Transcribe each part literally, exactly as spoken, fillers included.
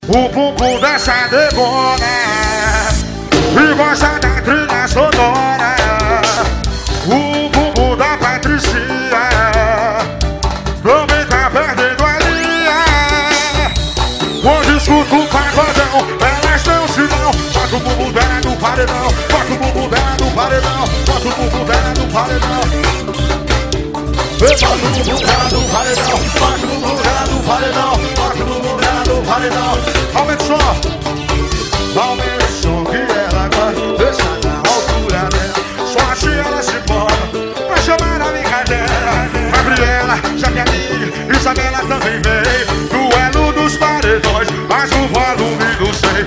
O bumbum dessa debona e gosta da trilha sonora. O bumbum da Patricinha também tá perdendo a linha. Quando escuto o pagodão, elas não se dão. Bota o bumbum dela no paredão, bota o bumbum dela no paredão, bota o bumbum dela no paredão. Bota o bumbum dela no paredão, bota o bumbum dela no paredão, bota o bumbum dela no paredão. Aumenta o som, aumenta o som que ela gosta. Deixa na altura dela, só assim ela se pode. Vai chamar na brincadeira. Gabriela, Jaqueline, Isabela também vem. Duelo dos paredões, mas o volume do cem.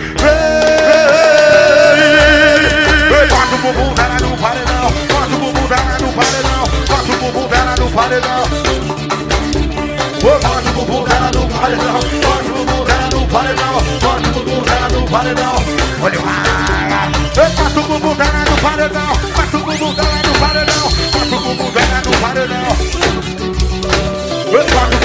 Vem, bota o bumbum dela no paredão, bota o bumbum dela no paredão, bota o bumbum dela no paredão. Bota o bumbum dela no paredão, bota o bumbum dela no paredão, bota o bumbum dela no paredão. Olha lá, bota o bumbum dela no paredão, bota o bumbum dela no paredão, bota o bumbum dela no paredão. Bota